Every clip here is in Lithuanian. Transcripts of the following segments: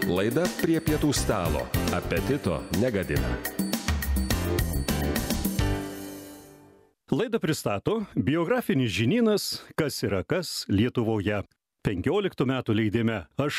Laida prie pietų stalo. Apetito negadina. Laidą pristato biografinis žinynas Kas yra kas Lietuvoje. 15 metų leidime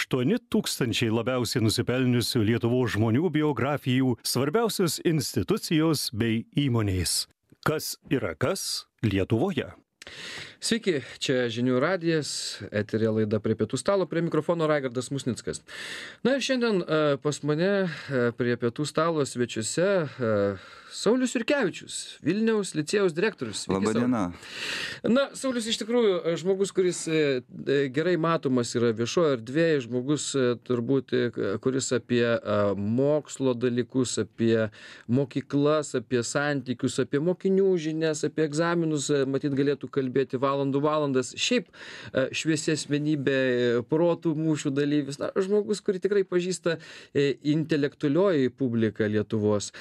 8000 labiausiai nusipelniusių Lietuvos žmonių biografijų, svarbiausios institucijos bei įmonės. Kas yra kas Lietuvoje. Sveiki, čia Žinių radijas, eterė laida prie pietų stalo, prie mikrofono Raigardas Musnickas. Na ir šiandien pas mane prie pietų stalo svečiuose Saulius Jurkevičius, Vilniaus licėjaus direktorius. Labą dieną. Na, Saulius iš tikrųjų žmogus, kuris gerai matomas yra viešoje erdvėje, žmogus turbūt, kuris apie mokslo dalykus, apie mokyklas, apie santykius, apie mokinių žinias, apie egzaminus, matyt, galėtų kalbėti valandas. Šiaip šviesi asmenybė, protų mūšių dalyvis, na, žmogus, kurį tikrai pažįsta intelektualioji publika Lietuvos.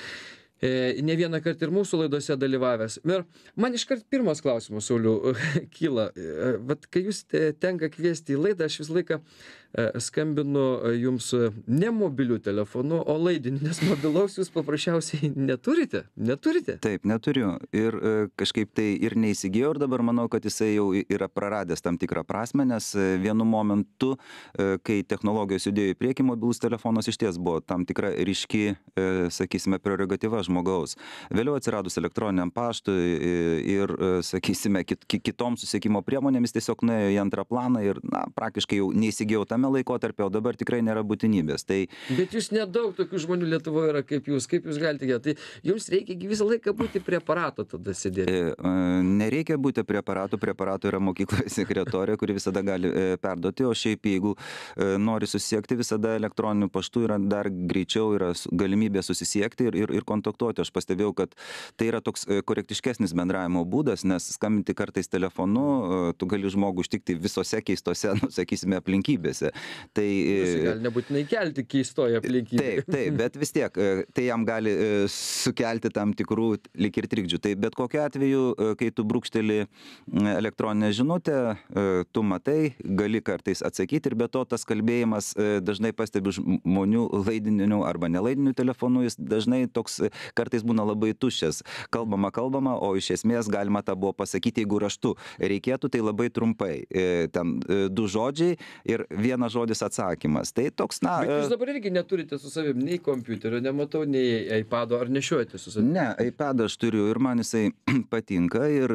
Ne vieną kartą ir mūsų laidose dalyvavęs. Ir man iškart pirmas klausimas, Sauliau, kyla. Vat kai jūs tenka kviesti į laidą, aš visą laiką skambinu jums ne mobiliu telefonu, o laidiniu, nes mobilaus jūs paprasčiausiai neturite. Neturite? Taip, neturiu. Ir kažkaip tai ir neįsigijau ir dabar manau, kad jisai jau yra praradęs tam tikrą prasme, nes vienu momentu, kai technologijos judėjo į priekį, mobilus telefonas išties buvo tam tikra ryški, sakysime, prerogatyva žmogaus. Vėliau atsiradus elektroniniam paštui ir, sakysime, kitoms susiekimo priemonėmis tiesiog nuėjo į antrą planą ir, na, praktiškai jau neįsigijau tame laikotarpio, o dabar tikrai nėra būtinybės. Tai... Bet jūs nedaug tokių žmonių Lietuvoje yra kaip jūs galite ją. Tai jums reikia visą laiką būti prie aparato tada sėdėti. Nereikia būti prie aparato yra mokykloje sekretorė, kuri visada gali perduoti, o šiaip jeigu nori susisiekti, visada elektroniniu paštu yra dar greičiau, yra galimybė susisiekti ir kontaktuoti. Aš pastebėjau, kad tai yra toks korektiškesnis bendravimo būdas, nes skambinti kartais telefonu, tu gali žmogų užtikti visose keistose, nu, sakysime, aplinkybėse. Tai gali nebūtinai kelti keistoje aplinkybėje. Taip, bet vis tiek, tai jam gali sukelti tam tikrų lyg ir trikdžių. Tai bet kokiu atveju, kai tu brūkšteli elektroninę žinutę, tu matai, gali kartais atsakyti ir be to tas kalbėjimas dažnai pastebiu žmonių laidinių arba nelaidinių telefonų, jis dažnai toks kartais būna labai tuščias. Kalbama, o iš esmės galima tą buvo pasakyti, jeigu raštu reikėtų, tai labai trumpai. Ten 2 žodžiai ir vienas žodis atsakymas. Tai toks, na... Bet jūs dabar irgi neturite su savim nei kompiuterio, nematau, nei iPado, ar nešiojate su savim? Ne, iPadą aš turiu ir man jisai patinka ir...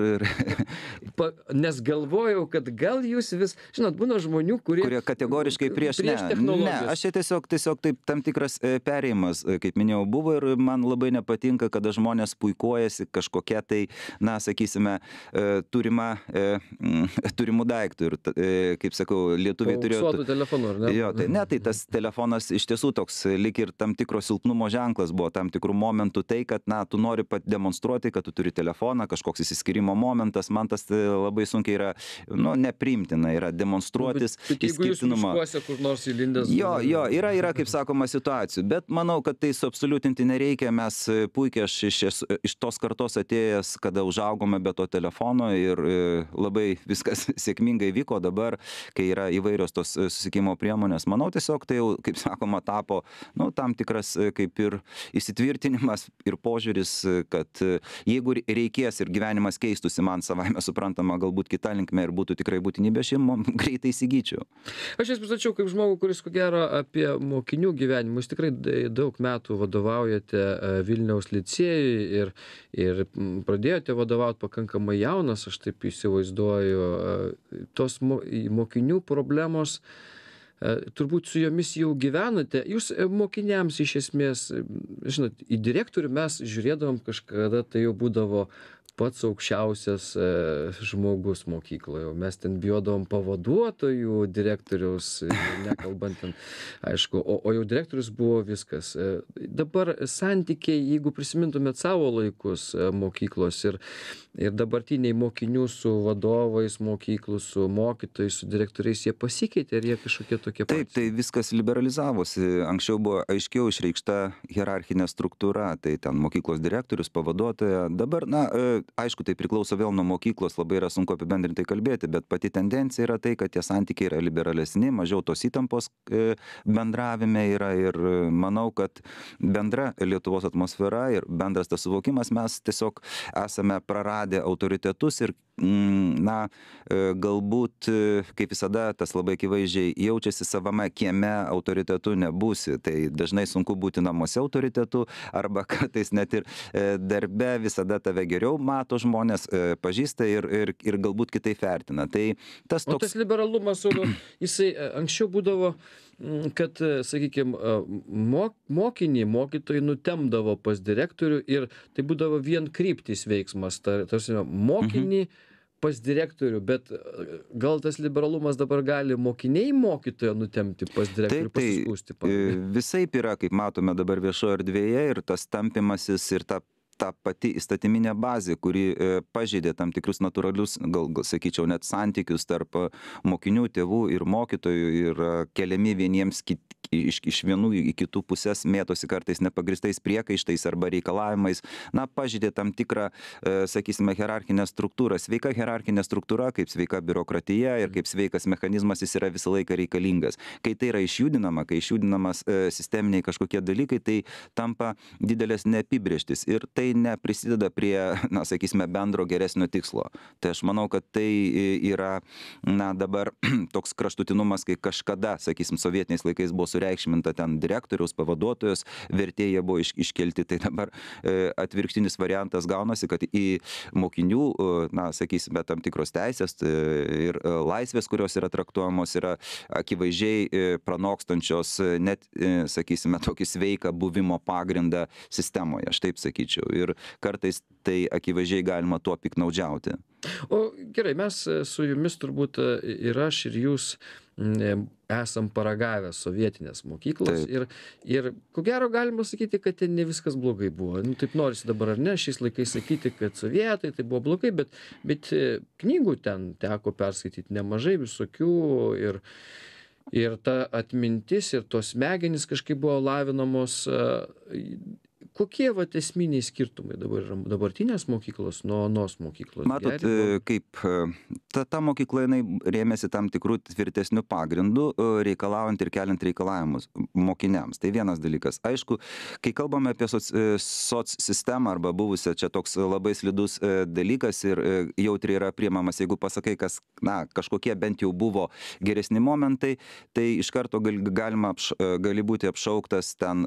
Nes galvojau, kad gal jūs vis... Žinot, būna žmonių, kurie kategoriškai prieš technologijas. Ne, aš čia tiesiog taip tam tikras perėjimas, kaip minėjau, buvo ir man labai nepatinka, kada žmonės puikuojasi kažkokia tai, na, sakysime, turimų daiktų. Ir, kaip sakau, lietuviai turėjo... telefonu, ar ne? Jo, tai tas telefonas iš tiesų toks lyg ir tam tikro silpnumo ženklas buvo, tam tikrų momentų tai, kad, na, tu nori demonstruoti, kad tu turi telefoną, kažkoks įsiskyrimo momentas, man tas labai sunkiai yra, nu, nepriimtina, yra demonstruotis išskirtinumą. Jeigu jūs kur nors įlindęs... Jo, yra, kaip sakoma, situacijų, bet manau, kad tai suabsoliutinti nereikia, mes puikiai, aš iš tos kartos atėjęs, kada užaugome be to telefono ir labai viskas sėkmingai vyko dabar, kai yra įvairios tos susiekimo priemonės. Manau, tiesiog tai jau, kaip sakoma, tapo, nu, tam tikras kaip ir įsitvirtinimas ir požiūris, kad jeigu reikės ir gyvenimas keistųsi, man savaime suprantama, galbūt kita linkme ir būtų tikrai būtinybė, aš greitai įsigyčiau. Aš jas pristačiau kaip žmogų, kuris ko gero apie mokinių gyvenimus. Jūs tikrai daug metų vadovaujate Vilniaus licėjui ir pradėjote vadovauti pakankamai jaunas, aš taip įsivaizduoju. Tos mokinių problemos, turbūt su jomis jau gyvenate. Jūs mokiniams iš esmės, žinot, į direktorių mes žiūrėdavom kažkada, tai jau būdavo pats aukščiausias žmogus mokykloje. Mes ten bijodavom pavaduotojų direktoriaus, nekalbant ten, aišku, o jau direktorius buvo viskas. Dabar santykiai, jeigu prisimintumėt savo laikus mokyklos ir dabartiniai mokinių su vadovais mokyklų, su mokytojais, su direktoriais, jie pasikeitė, ar jie kažkokie tokie patys? Taip, tai viskas liberalizavosi. Anksčiau buvo aiškiau išreikšta hierarchinė struktūra, tai ten mokyklos direktorius, pavaduotoja. Dabar, na, aišku, tai priklauso vėl nuo mokyklos, labai yra sunku apibendrintai kalbėti, bet pati tendencija yra tai, kad tie santykiai yra liberalesni, mažiau tos įtampos bendravime yra ir manau, kad bendra Lietuvos atmosfera ir bendras tas suvokimas, mes tiesiog esame praradę autoritetus ir galbūt, kaip visada, tas labai akivaizdžiai jaučiasi savame kieme autoritetu nebūsi. Tai dažnai sunku būti namuose autoritetu arba kartais net ir darbe visada tave geriau mato žmonės, pažįsta ir galbūt kitaip vertina. Tai tas toks... O tas liberalumas, jisai anksčiau būdavo, kad, sakykime, mokytojai nutemdavo pas direktorių ir tai būdavo vien kryptis veiksmas, tarsi mokinį pas direktorių, bet gal tas liberalumas dabar gali mokiniai mokytoją nutemti pas direktorių, pasiskųsti? Visaip yra, kaip matome dabar viešoje erdvėje, ir tas tampimasis ir ta pati įstatyminė bazė, kuri pažeidė tam tikrus natūralius, gal sakyčiau, net santykius tarp mokinių, tėvų ir mokytojų ir keliami vieniems iš vienų į kitų pusės, mėtosi kartais nepagristais priekaištais arba reikalavimais, pažeidė tam tikrą, sakysime, hierarchinę struktūrą. Sveika hierarchinė struktūra, kaip sveika biurokratija ir kaip sveikas mechanizmas, jis yra visą laiką reikalingas. Kai tai yra išjudinama, kai išjudinamas sisteminiai kažkokie dalykai, tai tampa didelės neapibrėžtis ir tai neprisideda prie, sakysime, bendro geresnio tikslo. Tai aš manau, kad tai yra, dabar toks kraštutinumas, kai kažkada, sakysim, sovietiniais laikais buvo sureikšminta ten direktoriaus, pavaduotojos, vertėjai buvo iškelti, tai dabar atvirkštinis variantas gaunasi, kad į mokinių, sakysime, tam tikros teisės ir laisvės, kurios yra traktuojamos, yra akivaizdžiai pranokstančios net, sakysime, tokį sveiką buvimo pagrindą sistemoje, aš taip sakyčiau. Ir kartais tai akivaizdžiai galima tuo piknaudžiauti. O gerai, mes su jumis turbūt ir aš, ir jūs esam paragavę sovietinės mokyklos ir ko gero galima sakyti, kad ten ne viskas blogai buvo. Taip norisi dabar ar ne, šiais laikais sakyti, kad sovietai tai buvo blogai, bet knygų ten teko perskaityti nemažai visokių ir ta atmintis ir tos smegenys kažkaip buvo lavinamos. Kokie esminiai skirtumai dabar yra dabartinės mokyklos nuo anos mokyklos? Matot, kaip ta mokykla, jinai rėmėsi tam tikrų tvirtesnių pagrindų, reikalaujant ir keliant reikalavimus mokiniams. Tai vienas dalykas. Aišku, kai kalbame apie soc sistemą arba buvusią, čia toks labai slidus dalykas ir jautriai yra priimamas, jeigu pasakai, kas, kažkokie bent jau buvo geresni momentai, tai iš karto gali būti apšauktas ten,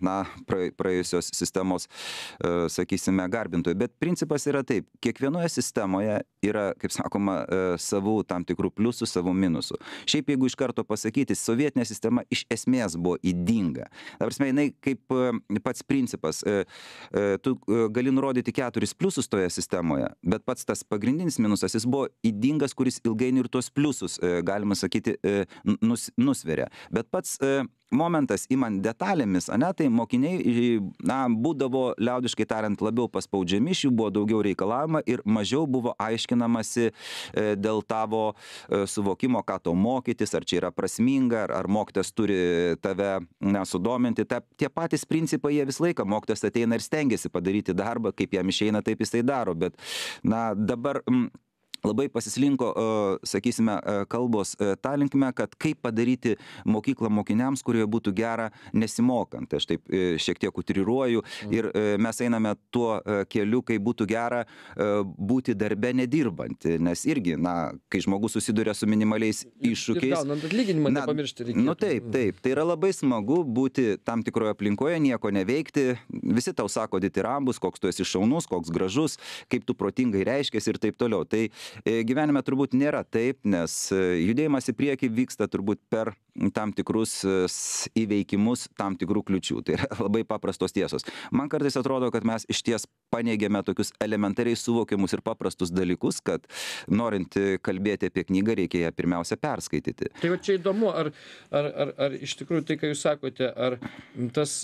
praėjusios sistemos, sakysime, garbintojų. Bet principas yra taip, kiekvienoje sistemoje yra, kaip sakoma, savų tam tikrų pliusų, savų minusų. Šiaip jeigu iš karto pasakyti, sovietinė sistema iš esmės buvo ydinga. Ta prasme, jinai kaip pats principas, tu gali nurodyti 4 pliusus toje sistemoje, bet pats tas pagrindinis minusas, jis buvo ydingas, kuris ilgainiui ir tuos pliusus, galima sakyti, nusveria. Bet pats momentas, imant detalėmis, tai mokiniai, būdavo, liaudiškai tariant, labiau paspaudžiami, iš jų buvo daugiau reikalavimą ir mažiau buvo aiškinamasi dėl tavo suvokimo, ką to mokytis, ar čia yra prasminga, ar mokytas turi tave sudominti. Tie patys principai, jie visą laiką, mokytas ateina ir stengiasi padaryti darbą, kaip jam išeina, taip jisai daro, bet dabar labai pasislinko, sakysime, kalbos tą linkme, kad kaip padaryti mokyklą mokiniams, kurioje būtų gera nesimokant. Aš taip šiek tiek utriruoju ir mes einame tuo keliu, kai būtų gera būti darbe nedirbant. Nes irgi, kai žmogus susiduria su minimaliais iššūkiais. Ir gaunant atlyginimą nepamiršti reikėtų. Taip. Tai yra labai smagu būti tam tikroje aplinkoje, nieko neveikti. Visi tau sako ditirambus, koks tu esi šaunus, koks gražus, kaip tu protingai reiškiasi ir taip toliau. Tai gyvenime turbūt nėra taip, nes judėjimas į priekį vyksta turbūt per tam tikrus įveikimus, tam tikrų kliučių. Tai yra labai paprastos tiesos. Man kartais atrodo, kad mes iš ties paneigėme tokius elementariai suvokiamus ir paprastus dalykus, kad norint kalbėti apie knygą, reikia ją pirmiausia perskaityti. Tai va čia įdomu, ar iš tikrųjų tai, ką jūs sakote, ar tas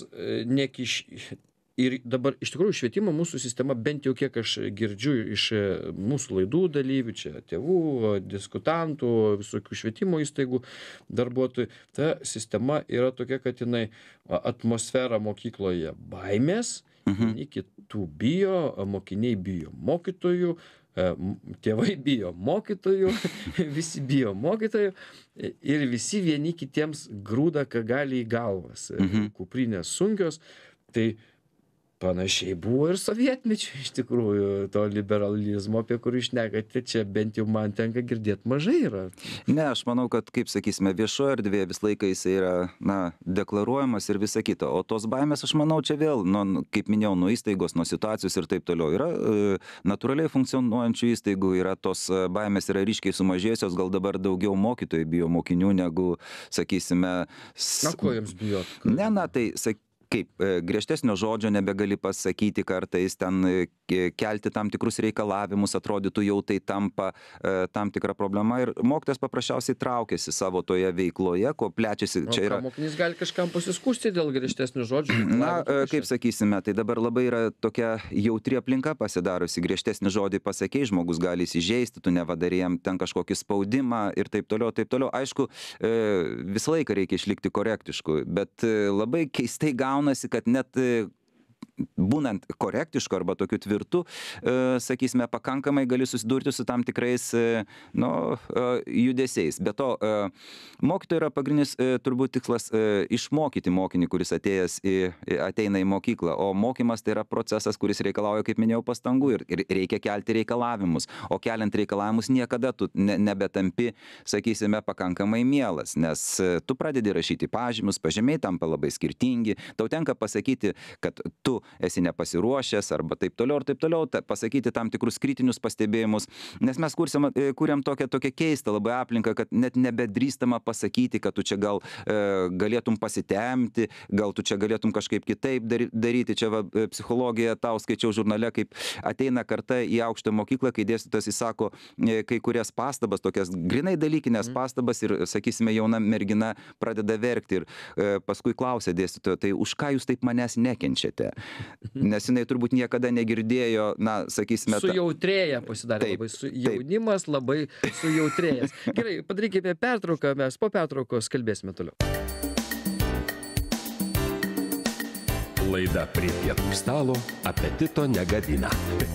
Ir dabar iš tikrųjų švietimo mūsų sistema, bent jau kiek aš girdžiu iš mūsų laidų dalyvių, čia tėvų, diskutantų, visokių švietimo įstaigų darbuotojų, ta sistema yra tokia, kad jinai atmosfera mokykloje baimės Vieni kitų bijo, mokiniai bijo mokytojų, tėvai bijo mokytojų, visi bijo mokytojų ir visi vieni kitiems grūda, ką gali į galvas. Kuprinės sunkios. Tai panašiai buvo ir sovietmečiu iš tikrųjų, to liberalizmo, apie kurį šnekate, čia bent jau man tenka girdėti mažai yra. Ne, aš manau, kad, kaip sakysime, viešoje erdvėje vis laiką jis yra, deklaruojamas ir visa kita. O tos baimės, aš manau, čia vėl, kaip minėjau, nuo įstaigos, nuo situacijos ir taip toliau. Yra natūraliai funkcionuojančių įstaigų, yra tos baimės yra ryškiai sumažėjusios, gal dabar daugiau mokytojai bijo mokinių negu, sakysime... Ko jiems bijot? Ne, tai kaip griežtesnio žodžio nebegali pasakyti kartais, ten kelti tam tikrus reikalavimus, atrodytų jau tai tampa tam tikra problema ir mokytojas paprasčiausiai traukiasi savo toje veikloje, ko plečiasi. Čia yra... Mokinys gali kažkam pasiskųsti dėl griežtesnių žodžių? Kaip sakysime, tai dabar labai yra tokia jautri aplinka pasidarusi, griežtesnį žodį pasakei, žmogus gali įsižeisti, tu nevadarė jam ten kažkokį spaudimą ir taip toliau, taip toliau. Aišku, visą laiką reikia išlikti korektišku, bet labai keistai gaunasi, kad net būnant korektišku arba tokiu tvirtu, sakysime, pakankamai gali susidurti su tam tikrais judesiais. Be to, mokytojo yra pagrindinis turbūt tikslas išmokyti mokinį, kuris ateina į mokyklą, o mokymas tai yra procesas, kuris reikalauja, kaip minėjau, pastangų ir reikia kelti reikalavimus, o keliant reikalavimus niekada tu nebetampi, sakysime, pakankamai mielas, nes tu pradedi rašyti pažymius, pažymiai tampa labai skirtingi, tau tenka pasakyti, kad tu esi nepasiruošęs arba taip toliau, pasakyti tam tikrus kritinius pastebėjimus, nes mes kūrėm tokią keistą labai aplinką, kad net nebedrįstama pasakyti, kad tu čia gal galėtum pasitemti, gal tu čia galėtum kažkaip kitaip daryti. Čia psichologija, tau skaičiau žurnale, kaip ateina karta į aukštą mokyklą, kai dėstytojas įsako kai kurias pastabas, tokias grinai dalykinės pastabas ir, sakysime, jauna mergina pradeda verkti ir paskui klausia dėstytojo, tai už ką jūs taip manęs nekenčiate? Nes jinai turbūt niekada negirdėjo, sakysime... Sujautrėja pasidarė labai, jaunimas labai sujautrėjęs. Gerai, padarykime pertrauką, mes po pertraukos kalbėsime toliau. Laida Prie pietų stalo apetito negadina.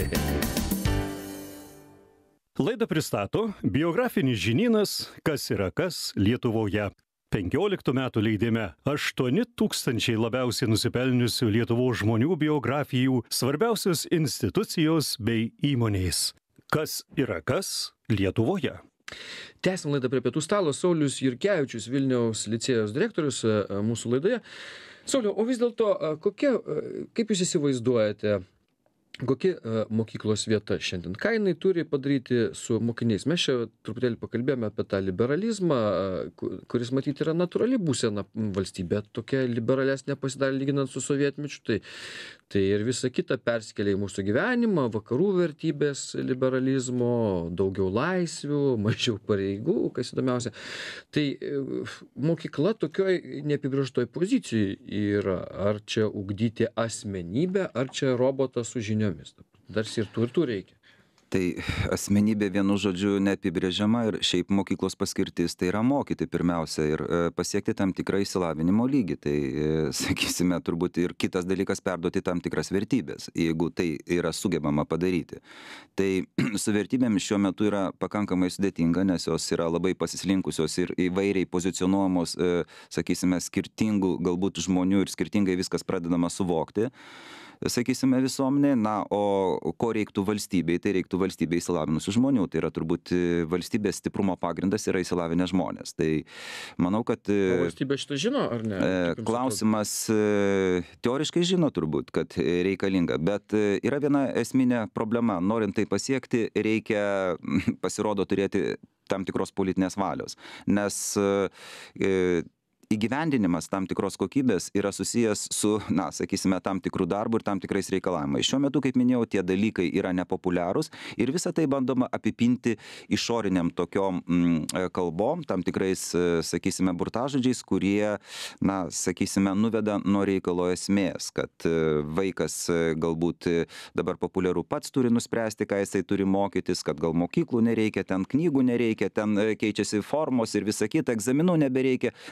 Laidą pristato biografinis žinynas Kas yra kas Lietuvoje. 15 metų leidime 8000 labiausiai nusipelniusių Lietuvos žmonių biografijų, svarbiausios institucijos bei įmonės. Kas yra kas Lietuvoje? Tęsim laidą Prie pietų stalo. Saulius Jurkevičius, Vilniaus licėjaus direktorius, mūsų laidoje. Sauliau, o vis dėlto, kaip jūs įsivaizduojate, kokia mokyklos vieta šiandien? Ką jinai turi padaryti su mokiniais? Mes čia truputėlį pakalbėjome apie tą liberalizmą, kuris matyti yra natūrali būsena valstybė, tokia liberalesnė pasidarė lyginant su sovietmečiu, tai ir visa kita persikelia į mūsų gyvenimą, vakarų vertybės liberalizmo, daugiau laisvių, mažiau pareigų, kas įdomiausia. Tai mokykla tokioj neapibrėžtoj pozicijoj yra, ar čia ugdyti asmenybę, ar čia robotas su žiniomis. Tarsi ir tų reikia. Tai asmenybė vienu žodžiu neapibrėžiama ir šiaip mokyklos paskirtis tai yra mokyti pirmiausia ir pasiekti tam tikrą išsilavinimo lygį. Tai, sakysime, turbūt ir kitas dalykas perduoti tam tikras vertybės, jeigu tai yra sugebama padaryti. Tai su vertybėmis šiuo metu yra pakankamai sudėtinga, nes jos yra labai pasislinkusios ir įvairiai pozicionuojamos, sakysime, skirtingų galbūt žmonių ir skirtingai viskas pradedama suvokti. Sakysime, visuomenė, o ko reiktų valstybei, tai reiktų valstybei įsilavinusių žmonių. Tai yra turbūt valstybės stiprumo pagrindas yra įsilavinę žmonės. Tai manau, kad... O valstybė šitą žino, ar ne? Klausimas teoriškai žino turbūt, kad reikalinga, bet yra viena esminė problema. Norint tai pasiekti, reikia, pasirodo, turėti tam tikros politinės valios. Nes įgyvendinimas tam tikros kokybės yra susijęs su, sakysime, tam tikrų darbų ir tam tikrais reikalavimais. Šiuo metu, kaip minėjau, tie dalykai yra nepopuliarūs ir visą tai bandoma apipinti išoriniam tokiom kalbom, tam tikrais, sakysime, burtažodžiais, kurie, sakysime, nuveda nuo reikalo esmės, kad vaikas galbūt dabar populiaru pats turi nuspręsti, ką jisai turi mokytis, kad gal mokyklų nereikia, ten knygų nereikia, ten keičiasi formos ir visa kita, egzaminų nebereikia. Iš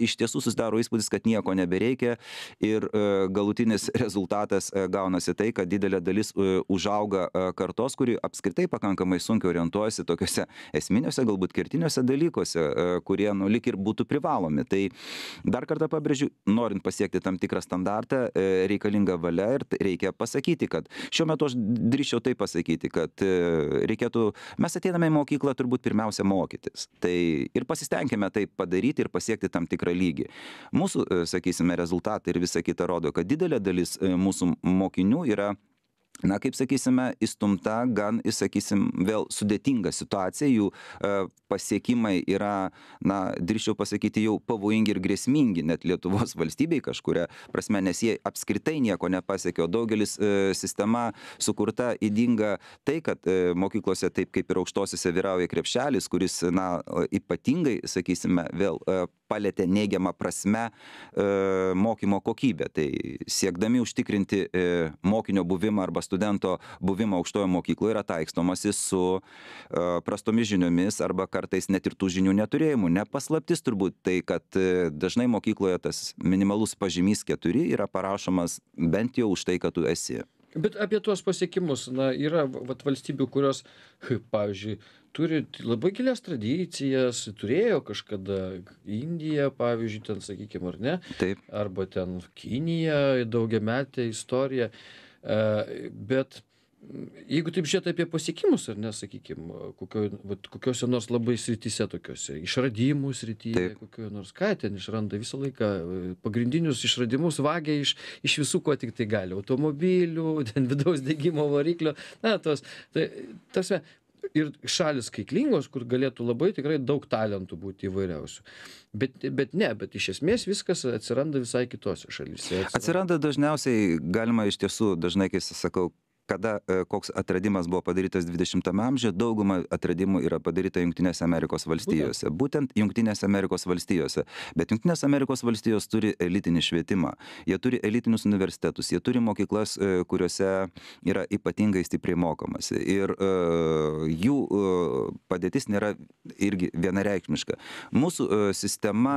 iš tiesų susidaro įspūdis, kad nieko nebereikia ir galutinis rezultatas gaunasi tai, kad didelė dalis užauga kartos, kuri apskritai pakankamai sunkiai orientuojasi tokiuose esminiuose, galbūt kertiniuose dalykuose, kurie lyg ir būtų privalomi. Tai dar kartą pabrėžiu, norint pasiekti tam tikrą standartą, reikalinga valia ir reikia pasakyti, kad šiuo metu aš drįsčiau tai pasakyti, kad reikėtų, mes ateiname į mokyklą turbūt pirmiausia mokytis. Tai ir pasistengime tai padaryti ir pasiekti tam tikrą lygį. Mūsų, sakysime, rezultatai ir visa kita rodo, kad didelė dalis mūsų mokinių yra, na, kaip sakysime, įstumta gan, sakysim, vėl sudėtinga situacija, jų pasiekimai yra, na, drįsčiau pasakyti, jau pavojingi ir grėsmingi net Lietuvos valstybei kažkuria prasme, nes jie apskritai nieko nepasiekė, o daugelis sistema sukurta ydinga tai, kad mokyklose taip kaip ir aukštosiose vyrauja krepšelis, kuris, na, ypatingai, sakysime, vėl palėtė neigiamą prasme mokymo kokybę. Tai siekdami užtikrinti mokinio buvimą arba studento buvimą aukštojo mokykloje yra taikstomasi su prastomis žiniomis arba kartais net ir tų žinių neturėjimu. Nepaslaptis turbūt tai, kad dažnai mokykloje tas minimalus pažymys 4 yra parašomas bent jau už tai, kad tu esi. Bet apie tuos pasiekimus, na, yra valstybių, kurios, pavyzdžiui, turi labai gilias tradicijas, turėjo kažkada Indija, pavyzdžiui, ten, sakykime, ar ne? Taip. Arba ten Kinija, daugiametė istorija. Bet jeigu taip žiūrėt apie pasiekimus, ar ne, sakykime, kokiuose nors labai srityse tokiuose, išradimų srityje, kokioje nors, ką ten išranda visą laiką, pagrindinius išradimus vagia iš visų, ko tik tai gali, automobilių, ten vidaus degimo variklio, na, tarsi, ir šalis skaitlingos, kur galėtų labai tikrai daug talentų būti įvairiausių. Bet iš esmės viskas atsiranda visai kitose šalyse. Atsiranda dažniausiai, galima iš tiesų, dažnai, kai sakau, kada koks atradimas buvo padarytas 20-ame amžiuje, dauguma atradimų yra padaryta Jungtinėse Amerikos valstijose. Būtent Jungtinėse Amerikos valstijose. Bet Jungtinės Amerikos valstijos turi elitinį švietimą. Jie turi elitinius universitetus. Jie turi mokyklas, kuriuose yra ypatingai stipriai mokomasi. Ir jų padėtis nėra irgi vienareikšmiška. Mūsų sistema...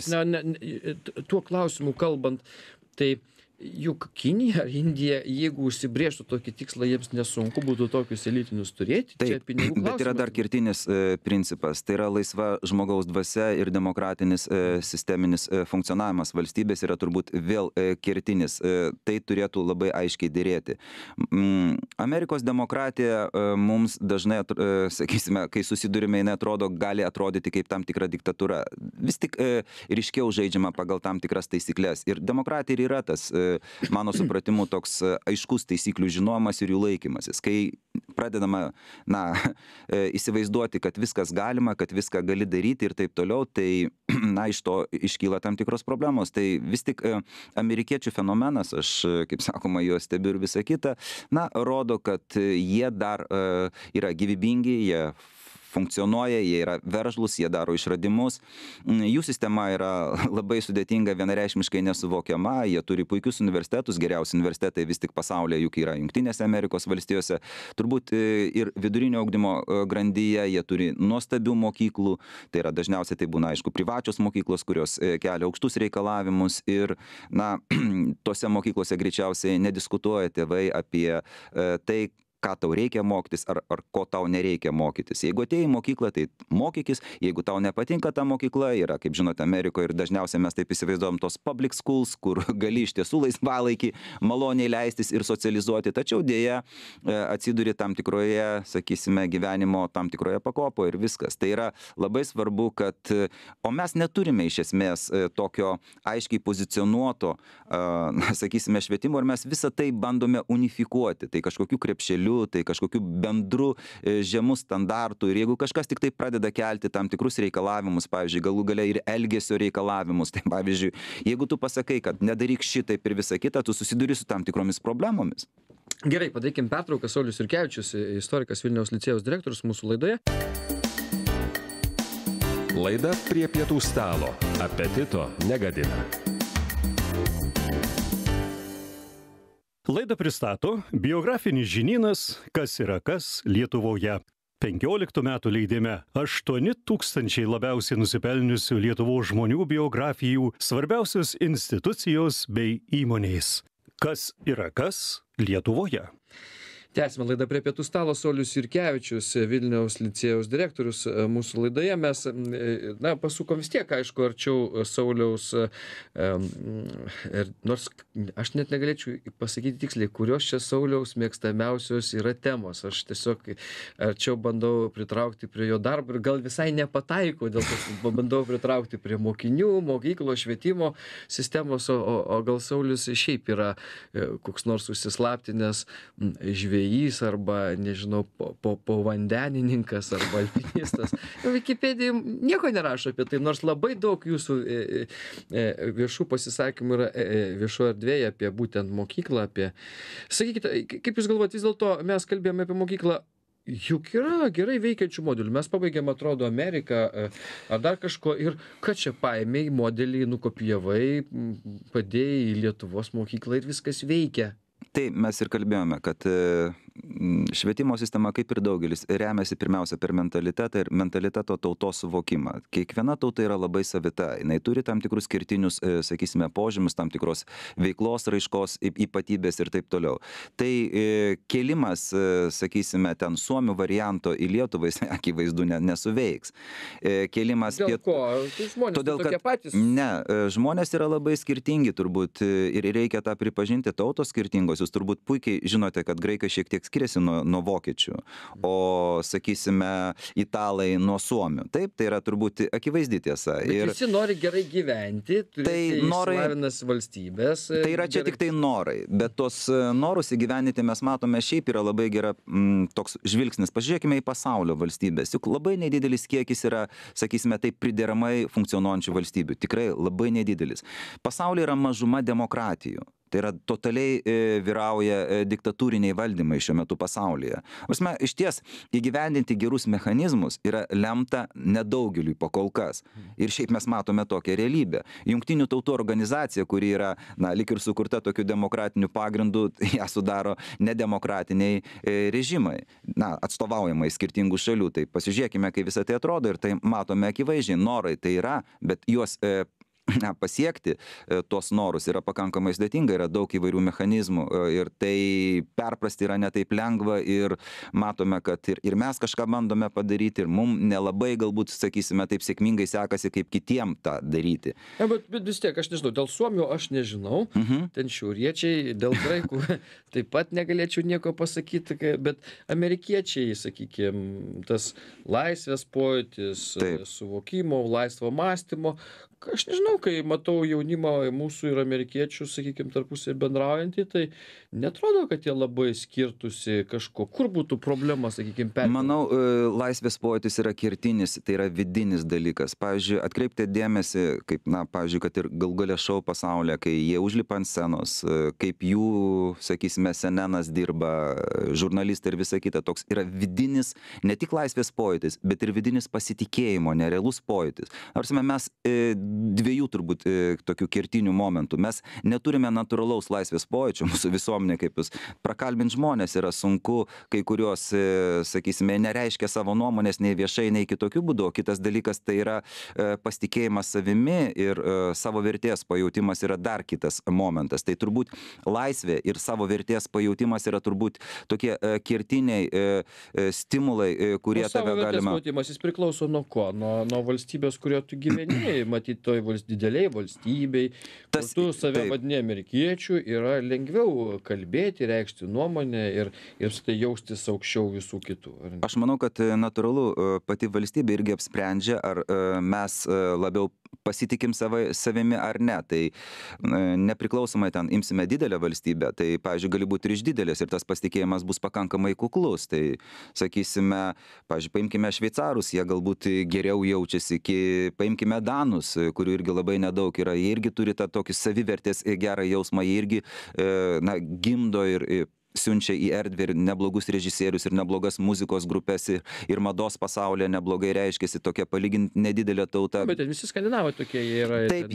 Tuo klausimu kalbant, tai juk Kinija ar Indija, jeigu užsibrėžtų tokį tikslą, jiems nesunku būtų tokius elitinius turėti. Čia pinigų klausimas. Bet yra dar kertinis principas. Tai yra laisva žmogaus dvasia ir demokratinis sisteminis funkcionavimas valstybės yra turbūt vėl kertinis. Tai turėtų labai aiškiai dėrėti. Amerikos demokratija mums dažnai, sakysime, kai susidurime, jinai atrodo, gali atrodyti kaip tam tikra diktatūra. Vis tik ryškiau žaidžiama pagal tam tikras taisyklės. Ir demokratija ir yra tas, mano supratimu, toks aiškus taisyklių žinojimas ir jų laikymasis. Kai pradedama, na, įsivaizduoti, kad viskas galima, kad viską gali daryti ir taip toliau, tai, na, iš to iškyla tam tikros problemos. Tai vis tik amerikiečių fenomenas, aš, kaip sakoma, juos stebiu ir visą kitą, na, rodo, kad jie dar yra gyvybingi, jie funkcionuoja, jie yra veržlus, jie daro išradimus. Jų sistema yra labai sudėtinga, vienareikšmiškai nesuvokiama, jie turi puikius universitetus, geriausi universitetai vis tik pasaulyje juk yra Jungtinėse Amerikos valstijose. Turbūt ir vidurinio ugdymo grandyje jie turi nuostabių mokyklų, tai yra dažniausiai tai būna, aišku, privačios mokyklos, kurios kelia aukštus reikalavimus ir, na, tose mokyklose greičiausiai nediskutuoja tėvai apie tai, ką tau reikia mokytis ar ko tau nereikia mokytis. Jeigu atėjai į mokyklą, tai mokykis, jeigu tau nepatinka ta mokykla, yra, kaip žinote, Amerikoje ir dažniausiai mes taip įsivaizduojam tos public schools, kur gali iš tiesų laisvalaikį maloniai leistis ir socializuoti, tačiau dėja atsiduri tam tikroje, sakysime, gyvenimo tam tikroje pakopoje ir viskas. Tai yra labai svarbu, kad, o mes neturime iš esmės tokio aiškiai pozicionuoto, sakysime, švietimo ir mes visą tai bandome unifikuoti, tai kažkokių krepšelių, tai kažkokių bendrų žemų standartų ir jeigu kažkas tik tai pradeda kelti tam tikrus reikalavimus, pavyzdžiui, galų gale ir elgesio reikalavimus, tai pavyzdžiui, jeigu tu pasakai, kad nedaryk šitaip ir visą kitą, tu susiduri su tam tikromis problemomis. Gerai, padarykim pertrauką. Saulius Jurkevičius, istorikas, Vilniaus licėjaus direktorius, mūsų laidoje. Laida prie pietų stalo. Apetito negadina. Laidą pristato biografinis žinynas Kas yra kas Lietuvoje. 15 metų leidime 8000 labiausiai nusipelniusių Lietuvos žmonių biografijų, svarbiausios institucijos bei įmonės. Kas yra kas Lietuvoje? Tęsime laidą prie pietų stalo. Saulius Jurkevičius, Vilniaus licėjaus direktorius, mūsų laidoje. Mes pasukom vis tiek, aišku, arčiau Sauliaus, nors aš net negalėčiau pasakyti tiksliai, kurios čia Sauliaus mėgstamiausios yra temos. Aš tiesiog arčiau bandau pritraukti prie jo darbo ir gal visai nepataiko, dėl to bandau pritraukti prie mokinių, mokyklos, švietimo sistemos, o gal Saulius šiaip yra koks nors užsislaptinęs žvejys arba, nežinau, povandenininkas arba alpinistas. Wikipedija nieko nerašo apie tai, nors labai daug jūsų viešų pasisakymų yra viešoje erdvėje apie būtent mokyklą, apie... Sakykite, kaip jūs galvojate, vis dėlto mes kalbėjome apie mokyklą, juk yra gerai veikiančių modelių. Mes pabaigėm, atrodo, Ameriką ar dar kažko ir ką čia paėmė, modelį nukopijavai, padėjai į Lietuvos mokyklą ir viskas veikia. Tai mes ir kalbėjome, kad švietimo sistema, kaip ir daugelis, remiasi pirmiausia per mentalitetą ir mentaliteto tautos suvokimą. Kiekviena tauta yra labai savita. Jinai turi tam tikrus skirtinius, sakysime, požymius, tam tikros veiklos, raiškos, ypatybės ir taip toliau. Tai kėlimas, sakysime, ten suomių varianto į Lietuvą, jis akivaizdu nesuveiks. Kėlimas Dėl ko? Tai žmonės todėl, tokie patys? Ne, žmonės yra labai skirtingi turbūt ir reikia tą pripažinti, tautos skirtingos. Jūs turbūt puikiai žinote, kad graikai šiek tiek skiriasi nuo vokiečių, o, sakysime, italai nuo suomių. Taip, tai yra turbūt akivaizdi tiesa. Bet visi nori gerai gyventi, turėti išsilavinas valstybės. Tai yra čia tik tai norai, bet tos norus įgyvendinti mes matome šiaip yra labai gera toks žvilgsnis. Pažiūrėkime į pasaulio valstybės. Juk labai nedidelis kiekis yra, sakysime, taip prideramai funkcionuojančių valstybių. Tikrai labai nedidelis. Pasaulyje yra mažuma demokratijų. Tai yra totaliai vyrauja diktatūriniai valdymai šiuo metu pasaulyje. Prasme, iš ties įgyvendinti gerus mechanizmus yra lemta nedaugeliui pakol kas. Ir šiaip mes matome tokią realybę. Jungtinių tautų organizacija, kuri yra, lyg ir sukurta tokiu demokratiniu pagrindu, ją sudaro nedemokratiniai režimai, atstovaujamai skirtingų šalių. Tai pasižiūrėkime, kaip visą tai atrodo ir tai matome akivaizdžiai. Norai tai yra, bet juos pasiekti tuos norus yra pakankamai sudėtinga, yra daug įvairių mechanizmų ir tai perprasti yra ne taip lengva ir matome, kad ir mes kažką bandome padaryti ir mums nelabai galbūt, sakysime, taip sėkmingai sekasi, kaip kitiem tą daryti. Ja, bet vis tiek, aš nežinau, dėl suomių aš nežinau, ten šiauriečiai, dėl graikų taip pat negalėčiau nieko pasakyti, bet amerikiečiai, sakykime, tas laisvės pojūtis, suvokimo, laisvo mąstymo, aš nežinau, kai matau jaunimą mūsų ir amerikiečių, sakykime, tarpusai bendraujantį, tai netrodo, kad jie labai skirtusi kažko. Kur būtų problema, sakykime, perėmė? Manau, laisvės pojūtis yra kertinis, tai yra vidinis dalykas. Pavyzdžiui, atkreipti dėmesį, kaip, pavyzdžiui, kad ir galgalė šou pasaulyje, kai jie užlipa ant scenos, kaip jų, sakysime, senenas dirba, žurnalistai ir visa kita, toks yra vidinis, ne tik laisvės pojūtis, bet ir vidinis pasitikėjimo, nerealus pojūtis. Arsime, mes dviejų turbūt tokių kertinių momentų. Mes neturime natūralaus laisvės pojūčio, mūsų visuomenė, kaip jūs prakalbinti žmonės yra sunku, kai kurios, sakysime, nereiškia savo nuomonės nei viešai, nei kitokių būdų. Kitas dalykas tai yra pasitikėjimas savimi ir savo vertės pajautimas yra dar kitas momentas. Tai turbūt laisvė ir savo vertės pajautimas yra turbūt tokie kertiniai stimulai, kurie tave galima... Savo vertės pajautimas, jis priklauso nuo ko? Nuo valstybės, kurioje tu gyveni, matyti toj dideliai valstybei, kur tu save vadini amerikiečių, yra lengviau kalbėti, reikšti nuomonę ir tai jaustis aukščiau visų kitų. Aš manau, kad natūralu pati valstybė irgi apsprendžia, ar mes labiau pasitikim savimi ar ne. Tai nepriklausomai ten imsime didelę valstybę, tai, pavyzdžiui, gali būti ir iš didelės ir tas pasitikėjimas bus pakankamai kuklus. Tai, sakysime, pavyzdžiui, paimkime šveicarus, jie galbūt geriau jaučiasi, paimkime danus, kurių irgi labai nedaug yra, jie irgi turi tą tokį savivertės gerą jausmą, jie irgi gimdo ir siunčia į erdvę ir neblogus režisierius, ir neblogas muzikos grupės, ir mados pasaulyje neblogai reiškiasi, tokia palyginti nedidelė tauta. Bet visi skandinavai tokie jie yra. Taip,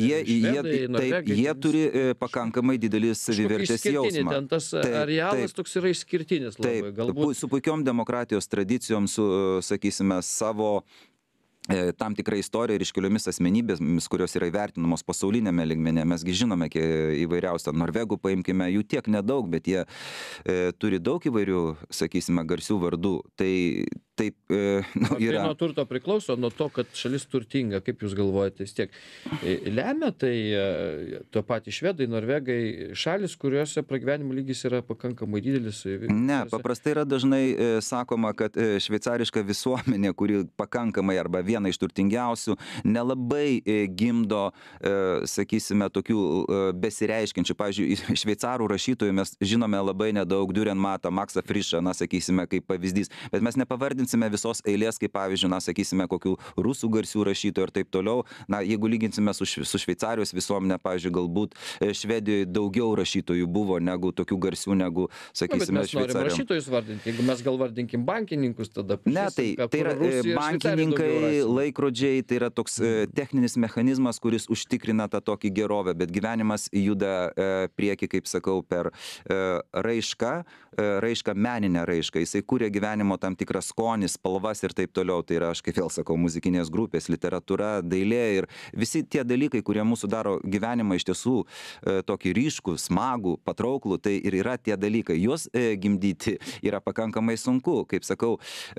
jie turi pakankamai didelį savivertės jausmą. Ten tas arealas toks yra išskirtinis labai. Taip, su puikiom demokratijos tradicijom, su, sakysime, savo tam tikra istorija ir iškeliomis asmenybėmis, kurios yra įvertinamos pasaulinėme lygmenyje. Mesgi žinome įvairiausią norvegų, paimkime, jų tiek nedaug, bet jie turi daug įvairių, sakysime, garsių vardų. Tai taip yra. Tai nuo turto priklauso, nuo to, kad šalis turtinga, kaip jūs galvojate, vis tiek lemia tai to patį švedai, norvegai, šalis, kuriuose pragyvenimo lygis yra pakankamai didelis. Ne, paprastai yra dažnai sakoma, kad šveicariška visuomenė, kuri pakankamai arba viena iš turtingiausių, nelabai gimdo, sakysime, tokių besireiškiančių. Pavyzdžiui, šveicarų rašytojų mes žinome labai nedaug, Dürrenmatą, Maksą Frišą, na, sakysime, kaip pavyzdys, bet mes nepavardinsime visos eilės, kaip pavyzdžiui, na, sakysime, kokių rusų garsių rašytojų ir taip toliau. Na, jeigu lyginsime su Šveicarijos visuomenė, pavyzdžiui, galbūt Švedijoje daugiau rašytojų buvo negu tokių garsių, negu, sakysime, Šveicarijos. Bet mes norim rašytojus vardinti, jeigu mes gal vardinkim bankininkus, tada... Ne, tai yra bankininkai, laikrodžiai, tai yra toks techninis mechanizmas, kuris užtikrina tą tokį gerovę, bet gyvenimas juda prieki, kaip sakau, per raišką, meninę raišką. Jisai kūrė gyvenimo tam tikrą skonį, spalvas ir taip toliau. Tai yra, aš kaip vėl sakau, muzikinės grupės, literatūra, dailė ir visi tie dalykai, kurie mūsų daro gyvenimą iš tiesų tokį ryškų, smagų, patrauklų, tai ir yra tie dalykai. Juos gimdyti yra pakankamai sunku. Kaip sakau,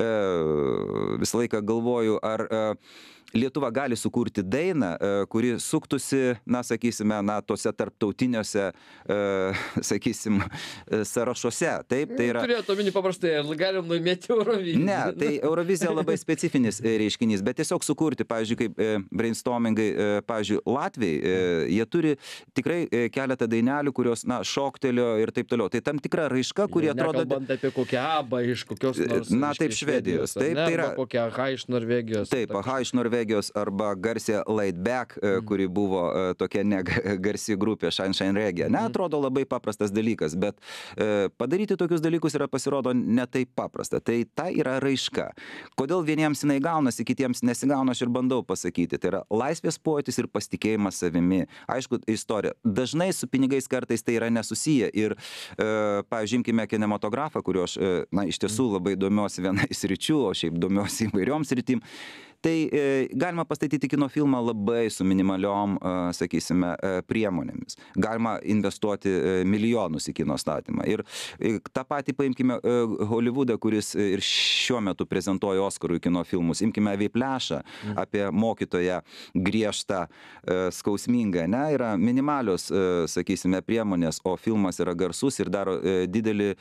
visą laiką galvoju, ar Lietuva gali sukurti dainą, kuri suktųsi, na, sakysime, na, tose tarptautiniuose, sakysim, sąrašuose. Taip, tai yra... Turėtų omeny paprastai, galim laimėti Euroviziją. Ne, tai Eurovizija labai specifinis reiškinys, bet tiesiog sukurti, pavyzdžiui, kaip brainstormingai, pavyzdžiui, Latviai, jie turi tikrai keletą dainelių, kurios, na, šoktelio ir taip toliau. Tai tam tikra raiška, kuri atrodo... Nekalbant apie kokią ABBA iš kokios nors... Na, taip, Švedijos. Taip, tai yra... Kokią AHA iš Norvegijos. Taip, AHA iš Norvegijos arba garsė Laid Back, kuri buvo tokia garsi grupė Shine Reggae. Ne, atrodo labai paprastas dalykas, bet padaryti tokius dalykus yra pasirodo ne taip paprasta. Tai ta yra raiška. Kodėl vieniems jinai gaunasi, kitiems nesigauna, aš ir bandau pasakyti. Tai yra laisvės pojūtis ir pasitikėjimas savimi. Aišku, istorija. Dažnai su pinigais kartais tai yra nesusiję. Ir, pavyzdžiui, imkime kinematografą, kurio aš, na, iš tiesų labai domiuosi viena iš sričių, o šiaip domiuosi įvairiom sritim. Tai galima pastatyti kino filmą labai su minimaliom, sakysime, priemonėmis. Galima investuoti milijonus į kino statymą. Ir tą patį paimkime Hollywoodą, kuris ir šiuo metu prezentuoja Oskarų kino filmus. Imkime Veiplešą apie mokytoją griežtą, skausmingą. Ne, yra minimalios, sakysime, priemonės, o filmas yra garsus ir daro didelį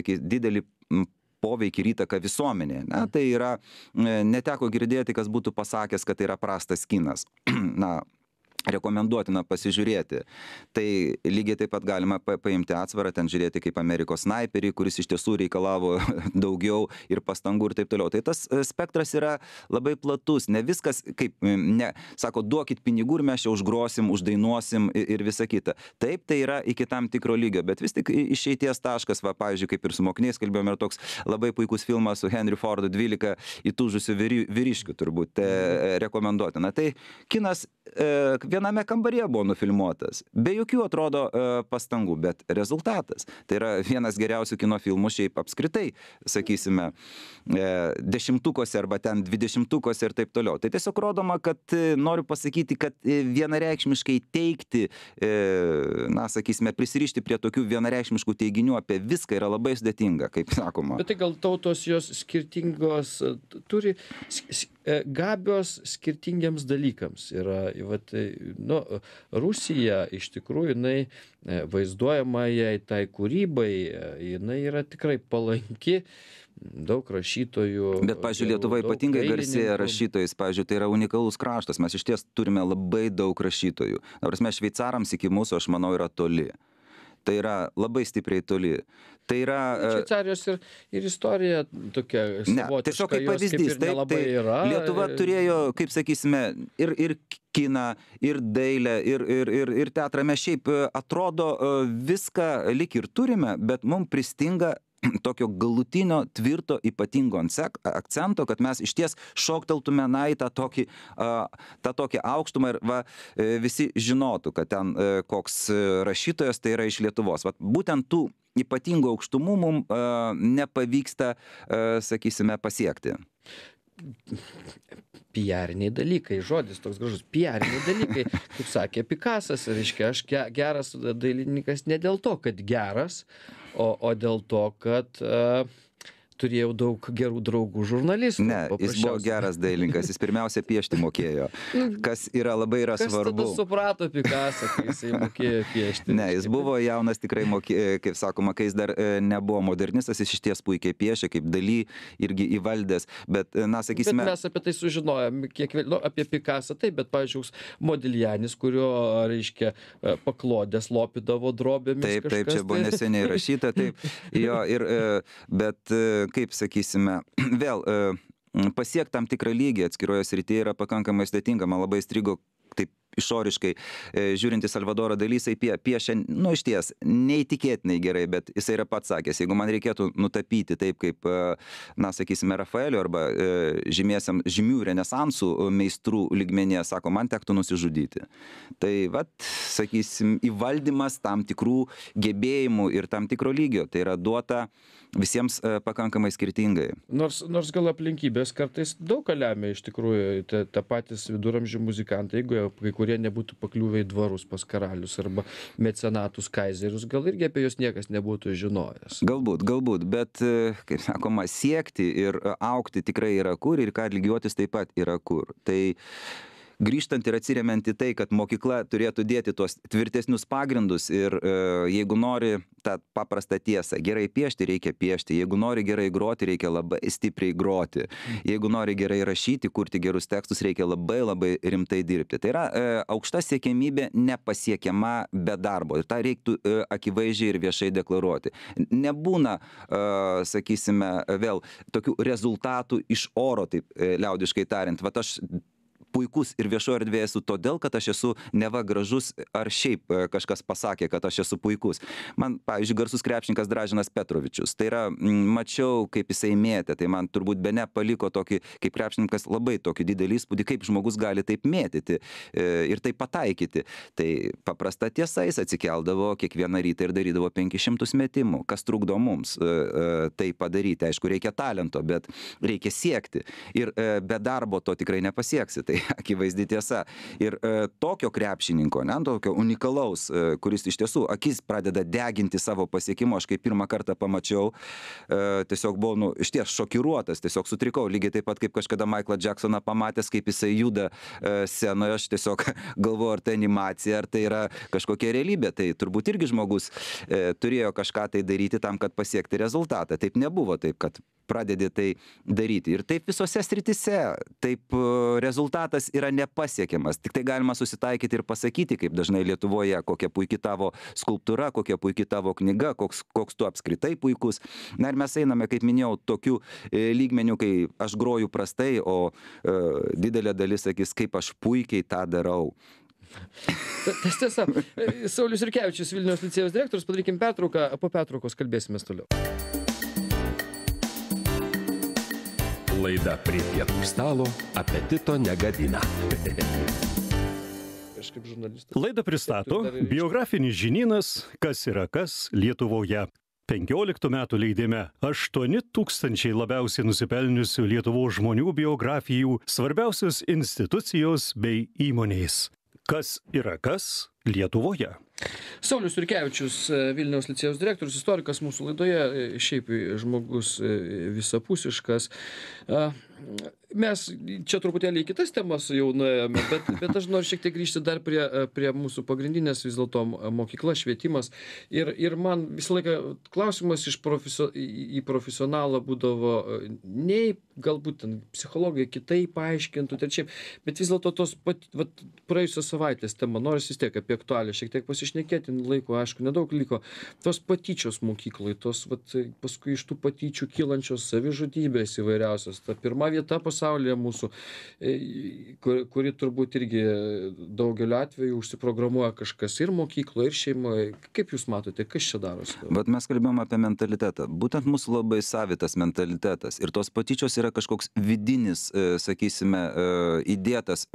poveikį ir įtaką visuomenė. Ne? Tai yra, neteko girdėti, kas būtų pasakęs, kad tai yra prastas kinas. Na, rekomenduotina pasižiūrėti. Tai lygiai taip pat galima paimti atsvarą, ten žiūrėti kaip Amerikos snaiperį, kuris iš tiesų reikalavo daugiau ir pastangų ir taip toliau. Tai tas spektras yra labai platus. Ne viskas, kaip, ne, sako, duokit pinigų ir mes čia užgrosim, uždainuosim ir visa kita. Taip, tai yra iki tam tikro lygio, bet vis tik išeities taškas, va, pavyzdžiui, kaip ir su mokiniais kalbėjome, ir toks labai puikus filmas su Henry Fordu 12 įtūžusių vyriškių, turbūt rekomenduotina. Tai kinas viename kambaryje buvo nufilmuotas, be jokių atrodo pastangų, bet rezultatas. Tai yra vienas geriausių kino filmų šiaip apskritai, sakysime, 10-tukuose arba ten 20-tukuose ir taip toliau. Tai tiesiog rodoma, kad noriu pasakyti, kad vienareikšmiškai teikti, na, sakysime, prisirišti prie tokių vienareikšmiškų teiginių apie viską yra labai sudėtinga, kaip sakoma. Bet tai gal tautos jos skirtingos, turi gabios skirtingiams dalykams. Yra, vat, nu, Rusija iš tikrųjų, jinai vaizduojama jai tai kūrybai, jinai yra tikrai palanki, daug rašytojų. Bet, pavyzdžiui, Lietuva ypatingai garsėja rašytojais, pavyzdžiui, tai yra unikalus kraštas, mes iš ties turime labai daug rašytojų. Na, prasme, šveicarams iki mūsų, aš manau, yra toli. Tai yra labai stipriai toli. Tai yra... Šveicarijos ir istorija tokia savotiška, tiesiog kaip jos pavyzdys. kaip ir nelabai yra. Lietuva turėjo, kaip sakysime, ir kiną, ir dailę, ir teatrą. Mes šiaip atrodo viską lyg ir turime, bet mums pristinga tokio galutinio, tvirto, ypatingo akcento, kad mes išties šokteltume į tą tokį aukštumą ir visi žinotų, kad ten koks rašytojas tai yra iš Lietuvos. Būtent tų ypatingų aukštumų mums nepavyksta, sakysime, pasiekti. Piariniai dalykai, žodis toks gražus, piariniai dalykai, kaip sakė Pikasas, reiškia, aš geras dailininkas ne dėl to, kad geras, o dėl to, kad turėjau daug gerų draugų žurnalistų. Ne, jis buvo geras dailininkas, jis pirmiausia piešti mokėjo, kas labai yra svarbu. Kas tada suprato Pikasą, kai jisai mokėjo piešti? Ne, jis buvo jaunas, tikrai mokėjo, kaip sakoma, kai jis dar nebuvo modernistas, jis išties puikiai piešė, kaip Daly irgi įvaldęs, bet, sakysime... Bet mes apie tai sužinojom, apie Pikasą taip, bet, pavyzdžiui, Modiljanis, kurio, reiškia, paklodės lopydavo drobėmis kažkas. Taip, čia buvo neseniai rašyta, taip, jo, bet kaip sakysime, vėl pasiekti tam tikrą lygį atskiroje srityje yra pakankamai sudėtinga. Man labai strigo taip išoriškai žiūrinti Salvadorą Dalį, jisai piešia, išties, neįtikėtinai gerai, bet jisai yra pats sakęs, jeigu man reikėtų nutapyti taip kaip, sakysime, Rafaelio arba žymių renesansų meistrų lygmenyje, sako, man tektų nusižudyti. Tai, sakysim, įvaldymas tam tikrų gebėjimų ir tam tikro lygio, tai yra duota visiems pakankamai skirtingai. Nors gal aplinkybės kartais daug ką lemia iš tikrųjų, ta patys viduramžių muzikantai, jeigu kai kurie nebūtų pakliuvę į dvarus pas karalius arba mecenatus kaizerius, gal irgi apie juos niekas nebūtų žinojęs. Galbūt, bet, kaip sakoma, siekti ir augti tikrai yra kur ir ką lygiuotis taip pat yra kur. Tai grįžtant ir atsiremiant į tai, kad mokykla turėtų dėti tuos tvirtesnius pagrindus ir jeigu nori tą paprastą tiesą, gerai piešti, reikia piešti, jeigu nori gerai groti, reikia labai stipriai groti, jeigu nori gerai rašyti, kurti gerus tekstus, reikia labai rimtai dirbti. Tai yra aukšta siekiamybė nepasiekiama be darbo ir tą reiktų akivaizdžiai ir viešai deklaruoti. Nebūna, sakysime, vėl tokių rezultatų iš oro, taip liaudiškai tariant. Aš puikus ir viešoje erdvėje esu todėl, kad aš esu neva gražus, ar šiaip kažkas pasakė, kad aš esu puikus. Man, pavyzdžiui, garsus krepšininkas Dražinas Petrovičius. Tai yra, mačiau, kaip jisai mėtė, tai man turbūt bene paliko tokį, kaip krepšininkas, labai tokį didelį įspūdį, kaip žmogus gali taip mėtyti ir taip pataikyti. Tai paprasta tiesa, jis atsikeldavo kiekvieną rytą ir darydavo 500 metimų. Kas trukdo mums tai padaryti? Aišku, reikia talento, bet reikia siekti. Ir be darbo to tikrai nepasieksi. Tai akivaizdi tiesa. Ir tokio krepšininko, tokio unikalaus, kuris iš tiesų akis pradeda deginti savo pasiekimo, aš kai pirmą kartą pamačiau, tiesiog buvau, išties šokiruotas, tiesiog sutrikau, lygiai taip pat kaip kažkada Michaelą Jacksoną pamatęs, kaip jisai juda scenoje, aš tiesiog galvoju, ar tai animacija, ar tai yra kažkokia realybė. Tai turbūt irgi žmogus turėjo kažką tai daryti tam, kad pasiekti rezultatą. Taip nebuvo, taip, kad pradedi tai daryti. Ir taip visose sritise, taip rezultatas yra nepasiekiamas. Tik tai galima susitaikyti ir pasakyti, kaip dažnai Lietuvoje, kokia puikia tavo skulptūra, kokia puikia tavo knyga, koks tu apskritai puikus. Na ir mes einame, kaip minėjau, tokių lygmenių, kai aš groju prastai, o didelė dalis sakys, kaip aš puikiai tą darau. Tas tiesa. Saulius Jurkevičius, Vilniaus licėjaus direktorius, padarykim pertrauką, po pertraukos kalbėsime toliau. Laida prie pietų stalo apetito negadina. Laidą pristato biografinis žinynas Kas yra kas Lietuvoje. 15 metų leidime 8000 labiausiai nusipelniusių Lietuvos žmonių biografijų, svarbiausios institucijos bei įmonės. Kas yra kas Lietuvoje. Saulius Jurkevičius, Vilniaus licėjaus direktorius, istorikas mūsų laidoje, šiaip žmogus visapusiškas. mes čia truputėlį į kitas temas jau nuėjome, bet aš noriu šiek tiek grįžti dar prie mūsų pagrindinės vis dėlto mokykla, švietimas. Ir man visą laiką klausimas į profesionalą būdavo, nei galbūt ten psichologai kitaip paaiškintų, bet vis dėlto tos praėjusios savaitės tema, nors vis tiek apie aktualią šiek tiek pasišnekėti, laiko, aišku, nedaug liko, tos patyčios mokyklai, tos paskui iš tų patyčių kylančios savižudybės įvairiausios. Ta pirma vieta pasaulyje mūsų, kuri turbūt irgi daugeliu atveju užsiprogramuoja kažkas ir mokykloje, ir šeimoje. Kaip jūs matote, kas čia darosi? Bet mes kalbėjome apie mentalitetą. Būtent mūsų labai savitas mentalitetas. Ir tos patyčios yra kažkoks vidinis, sakysime, įdėtas,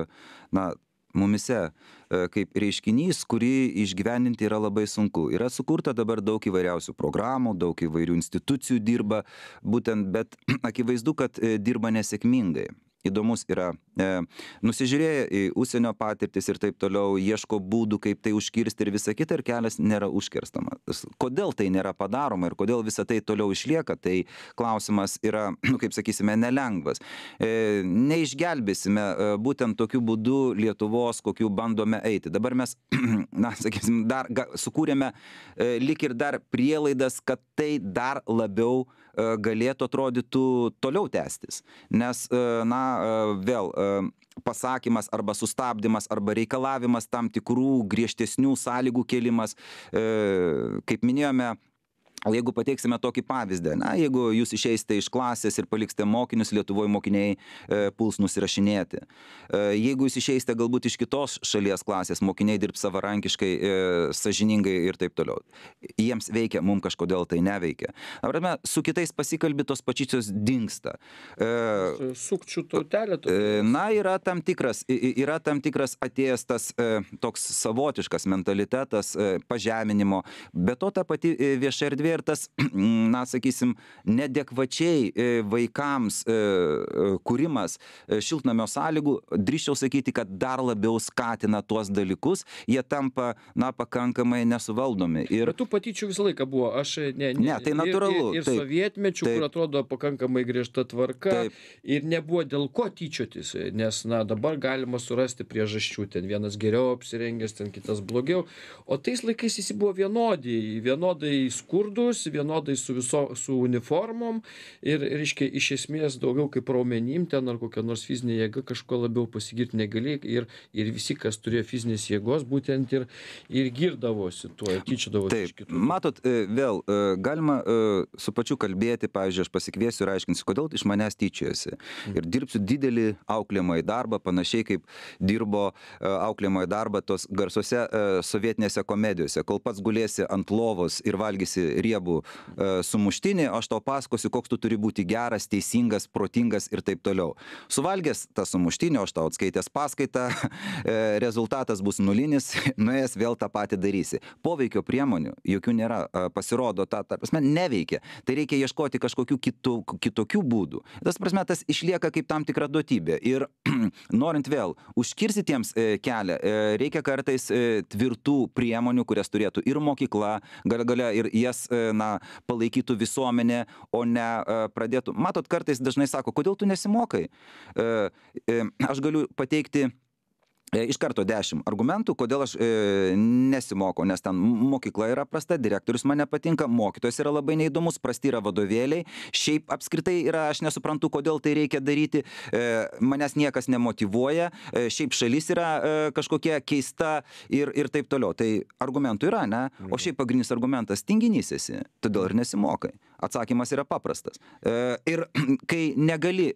mumise kaip reiškinys, kurį išgyveninti yra labai sunku. Yra sukurta dabar daug įvairiausių programų, daug įvairių institucijų dirba, būtent, bet akivaizdu, kad dirba nesėkmingai. Įdomus yra, nusižiūrėję į užsienio patirtis ir taip toliau, ieško būdų, kaip tai užkirsti ir visa kita, ir kelias nėra užkirstamas. Kodėl tai nėra padaroma ir kodėl visa tai toliau išlieka, tai klausimas yra, kaip sakysime, nelengvas. Neišgelbėsime būtent tokiu būdu Lietuvos, kokiu bandome eiti. Dabar mes, sakysim, dar sukūrėme lyg ir dar prielaidas, kad tai dar labiau galėtų atrodytų toliau tęstis. Nes, vėl pasakymas arba sustabdymas arba reikalavimas tam tikrų griežtesnių sąlygų kėlimas, kaip minėjome, jeigu pateiksime tokį pavyzdį, jeigu jūs išeisite iš klasės ir paliksite mokinius, Lietuvoje mokiniai puls nusirašinėti. Jeigu jūs išeisite galbūt iš kitos šalies klasės, mokiniai dirbs savarankiškai, sąžiningai ir taip toliau. Jiems veikia, mums kažkodėl tai neveikia. Su kitais pasikalbi, tos patyčios dingsta. Sukčių tautelė? Yra tam tikras atėjęs tas toks savotiškas mentalitetas pažeminimo, bet to ta pati vieša erdvė ir tas, sakysim, nedekvačiai vaikams kūrimas šiltnamio sąlygų, drįsčiau sakyti, kad dar labiau skatina tuos dalykus, jie tampa, pakankamai nesuvaldomi. Bet tų patyčių visą laiką buvo. Tai natūralu. Ir sovietmečių, kur atrodo pakankamai griežta tvarka, ir nebuvo dėl ko tyčiotis, nes, dabar galima surasti priežasčių, ten vienas geriau apsirengęs, ten kitas blogiau, o tais laikais jis buvo vienodai skurdus, vienodai su uniformom ir, reiškia, iš esmės daugiau kaip raumenim ten ar kokia nors fizinė jėga kažko labiau pasigirti negali ir visi, kas turėjo fizinės jėgos, būtent ir girdavosi tuo, ir tyčiodavosi iš kitų. Matot, vėl, galima su pačiu kalbėti, pavyzdžiui, aš pasikviesiu ir aiškinsiu, kodėl iš manęs tyčiojasi. Ir dirbsiu didelį auklėjamąjį darbą, panašiai kaip dirbo auklėjamąjį darbą tos garsuose sovietinėse komedijose, kol pats gulėsi ant lovos ir valgysi riebų sumuštinį, aš tau pasakosiu, koks tu turi būti geras, teisingas, protingas ir taip toliau. Suvalgęs tą sumuštinį, aš tau atskaitęs paskaitą, rezultatas bus nulinis, nuėjęs vėl tą patį darysi. Poveikio priemonių jokių nėra, pasirodo, neveikia. Tai reikia ieškoti kažkokių kitokių būdų. Tas prasme, tas išlieka kaip tam tikra duotybė. Ir norint vėl užkirsti tiems kelią, reikia kartais tvirtų priemonių, kurias turėtų ir mokykla, galia ir jas palaikytų visuomenė, o ne pradėtų. Matot, kartais dažnai sako, kodėl tu nesimokai? Aš galiu pateikti iš karto 10 argumentų, kodėl aš nesimokau, nes ten mokykla yra prasta, direktorius man nepatinka, mokytojas yra labai neįdomus, prasti yra vadovėliai, šiaip apskritai yra, aš nesuprantu, kodėl tai reikia daryti, manęs niekas nemotyvuoja, šiaip šalis yra kažkokia keista ir taip toliau. Tai argumentų yra, ne? O šiaip pagrindinis argumentas, tinginys esi, todėl ir nesimokai. Atsakymas yra paprastas. Ir kai negali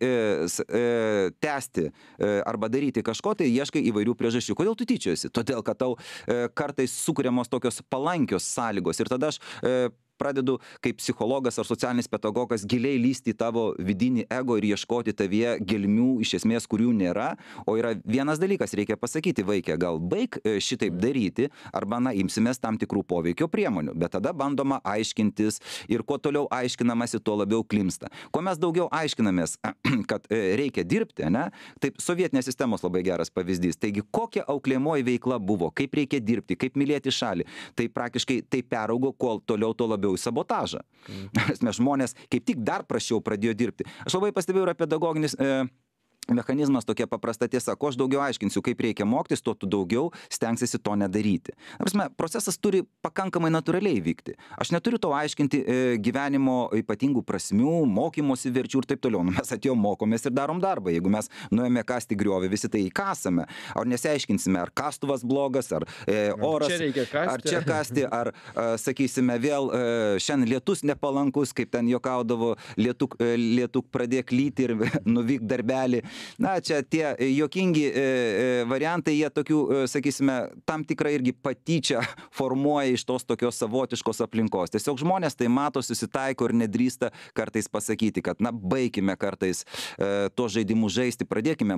tęsti arba daryti kažko, tai ieškai įvairių priežasčių. Kodėl tu tyčiojasi? Todėl, kad tau kartais sukuriamos tokios palankios sąlygos. Ir tada aš pradedu kaip psichologas ar socialinis pedagogas giliai lysti į tavo vidinį ego ir ieškoti tavyje gelmių, iš esmės, kurių nėra. O yra vienas dalykas, reikia pasakyti, vaikė, gal baig šitaip daryti, arba imsimės tam tikrų poveikio priemonių. Bet tada bandoma aiškintis ir kuo toliau aiškinamasi, tuo labiau klimsta. Kuo mes daugiau aiškinamės, kad reikia dirbti, ne? Taip, sovietinės sistemos labai geras pavyzdys. Taigi, kokia auklėjamoji veikla buvo, kaip reikia dirbti, kaip mylėti šalį. Tai praktiškai tai peraugo, kuo toliau, tuo labiau labiau į sabotažą. Žmonės kaip tik dar prasčiau pradėjo dirbti. Aš labai pastebėjau ir pedagoginis mechanizmas tokia paprasta tiesa. Kuo aš daugiau aiškinsiu, kaip reikia mokytis, tuo tu daugiau stengsiesi to nedaryti. Procesas turi pakankamai natūraliai vykti. Aš neturiu to aiškinti gyvenimo ypatingų prasmių, mokymosi verčių ir taip toliau. Mes atėjom, mokomės ir darom darbą. Jeigu mes nuėjome kasti griovį, visi tai įkasame. Ar nesiaiškinsime, ar kastuvas blogas, ar oras, ar čia kasti, ar sakysime vėl šiandien lietus nepalankus, kaip ten juokaudavo, lietuk pradėk lyti ir nuvyk darbelį. Na, čia tie juokingi variantai, jie tokių, sakysime, tam tikrą irgi patyčią formuoja iš tos tokios savotiškos aplinkos. Tiesiog žmonės tai mato, susitaiko ir nedrįsta kartais pasakyti, kad, na, baikime kartais tuos žaidimus žaisti, pradėkime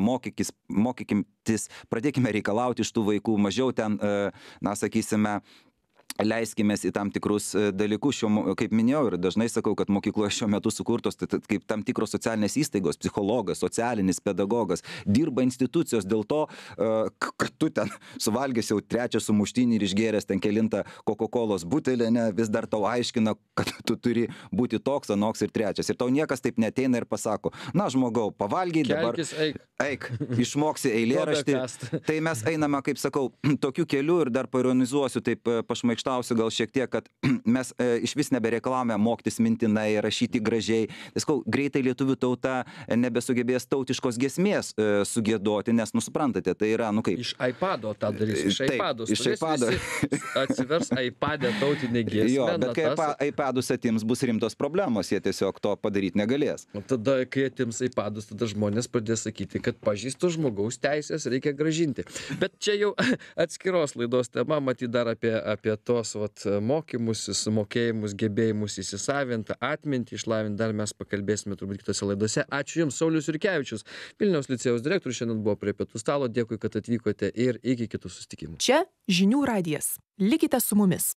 mokytis, pradėkime reikalauti iš tų vaikų, mažiau ten, na, sakysime, leiskimės į tam tikrus dalykus, kaip minėjau, ir dažnai sakau, kad mokykloje šiuo metu sukurtos kaip tam tikros socialinės įstaigos, psichologas, socialinis pedagogas, dirba institucijos dėl to, kad tu ten suvalgęs jau trečią sumuštinį ir išgėręs ten kelintą Coca-Colos butelį, ne, vis dar tau aiškina, kad tu turi būti toks, anoks ir trečias. Ir tau niekas taip neteina ir pasako, na, žmogau, pavalgiai, dabar eik, išmoksi eilėraštį. Tai mes einame, kaip sakau, tokiu keliu ir dar paironizuosiu, taip pašmaikštausiu gal šiek tiek, kad mes iš vis nebereikalavome mokytis mintinai, rašyti gražiai. Tieskau, greitai lietuvių tauta nebesugebės tautiškos giesmės sugėdoti, nes, suprantate, tai yra, kaip... Iš iPado tą darys, iš iPado. Iš iPado. Atsivers iPadę tautinė giesmė. Jo, bet kai iPadus atims, bus rimtos problemos, jie tiesiog to padaryti negalės. Tada, kai atims iPadus, tada žmonės pradės sakyti, kad pažįstų žmogaus teisės reikia gražinti. Bet čia jau atskiros laidos tema, matyt dar apie tos mokymus, mokėjimus, gebėjimus įsisavinti, atminti, išlavinti, dar mes pakalbėsime turbūt kitose laidose. Ačiū Jums, Saulius Jurkevičius, Vilniaus licėjaus direktorius, šiandien buvo prie pietų stalo. Dėkui, kad atvykote ir iki kitų susitikimų. Čia Žinių radijas. Likite su mumis.